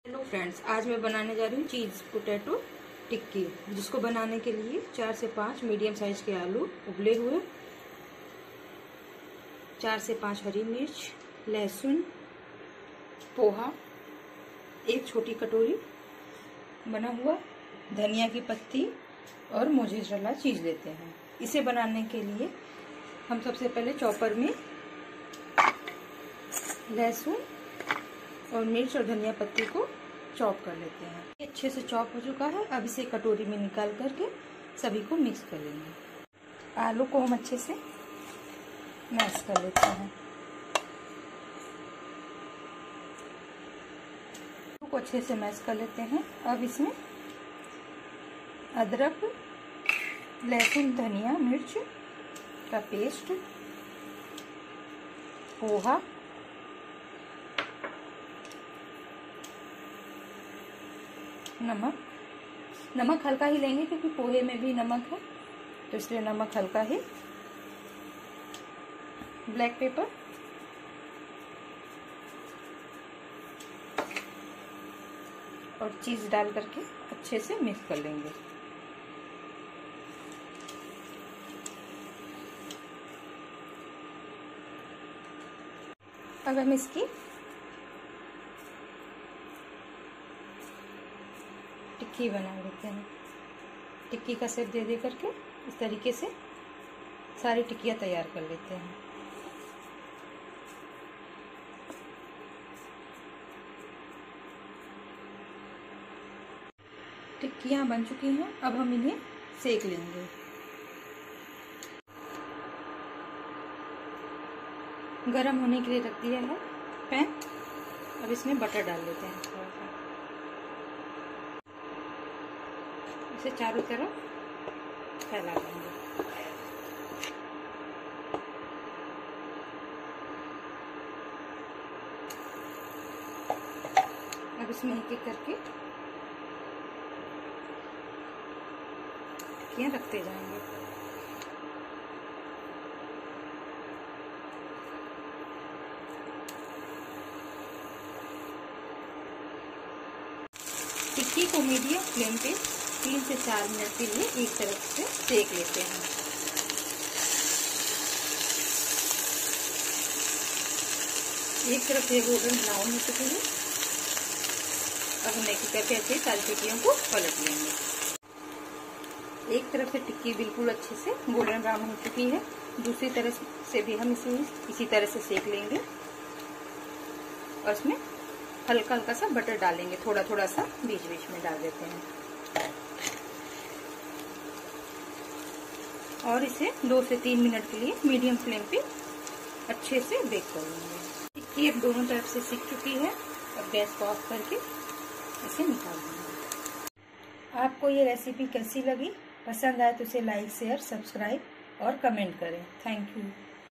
Hello friends, आज मैं बनाने जा रही हूँ चीज़ पोटैटो टिक्की। जिसको बनाने के लिए 4 से 5 मीडियम साइज के आलू उबले हुए, 4 से 5 हरी मिर्च, लहसुन, पोहा, एक छोटी कटोरी बना हुआ धनिया की पत्ती और मोज़रेला चीज़ लेते हैं। इसे बनाने के लिए हम सबसे पहले चॉपर में लहसुन और मिर्च और धनिया पत्ती को चॉप कर लेते हैं। ये अच्छे से चॉप हो चुका है। अब इसे कटोरी में निकाल करके सभी को मिक्स कर लेंगे। आलू को हम अच्छे से मैश कर लेते हैं। आलू को अच्छे से मैश कर लेते हैं। अब इसमें अदरक, लहसुन, धनिया, मिर्च का पेस्ट, पोहा, नमक हल्का ही लेंगे क्योंकि पोहे में भी नमक है, तो इसलिए नमक हल्का ही, ब्लैक पेपर, और चीज डाल करके अच्छे से मिक्स कर लेंगे। अब हम इसकी टिक्की बना लेते हैं। टिक्की का शेप दे करके इस तरीके से सारी टिक्कियाँ तैयार कर लेते हैं। टिक्कियाँ बन चुकी हैं। अब हम इन्हें सेक लेंगे। गरम होने के लिए रख दिया है पैन। अब इसमें बटर डाल लेते हैं थोड़ा सा। इसे चारों तरफ फैला देंगे। अब इसमें एक एक करके टिक्कियाँ रखते जाएंगे। टिक्की को मीडियम फ्लेम पे 3 से 4 मिनट के लिए एक तरफ से सेक लेते हैं। एक तरफ से गोल्डन ब्राउन हो चुकी है। अब हम एक करके ऐसे सारी टिक्कियों को पलट लेंगे। एक तरफ से टिक्की बिल्कुल अच्छे से गोल्डन ब्राउन हो चुकी है। दूसरी तरफ से भी हम इसे इसी तरह से सेक लेंगे और इसमें हल्का हल्का सा बटर डालेंगे। थोड़ा थोड़ा सा बीच बीच में डाल देते हैं और इसे 2 से 3 मिनट के लिए मीडियम फ्लेम पे अच्छे से बेक कर लेंगे। टिक्की अब दोनों तरफ से सीख चुकी है। अब गैस को ऑफ करके इसे निकाल देंगे। आपको ये रेसिपी कैसी लगी? पसंद आए तो इसे लाइक, शेयर, सब्सक्राइब और कमेंट करें। Thank you.